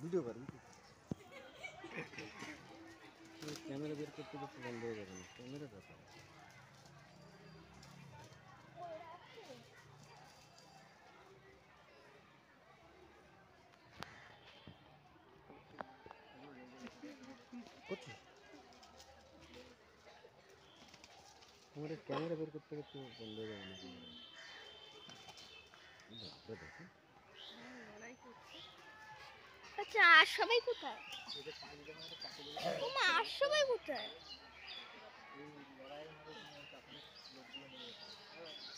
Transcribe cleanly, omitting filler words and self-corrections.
video কর camera বের করতে করতে বন্ধ হয়ে যাবে না ক্যামেরা ব্যাপার করছিস আমাদের ক্যামেরা বের করতে করতে বন্ধ হয়ে যাবে না দেখো আচ্ছা আর সবাই কোথায় ওমা আর সবাই কোথায়